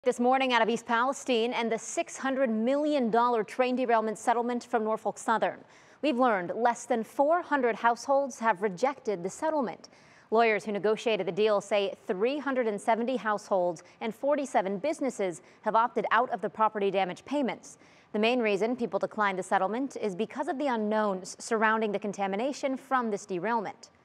This morning out of East Palestine and the $600 million train derailment settlement from Norfolk Southern. We've learned less than 400 households have rejected the settlement. Lawyers who negotiated the deal say 370 households and 47 businesses have opted out of the property damage payments. The main reason people declined the settlement is because of the unknowns surrounding the contamination from this derailment.